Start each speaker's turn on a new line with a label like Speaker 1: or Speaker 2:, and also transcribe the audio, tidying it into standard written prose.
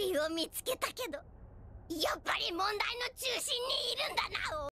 Speaker 1: ビーを見つけたけど、やっぱり問題の中心にいるんだな。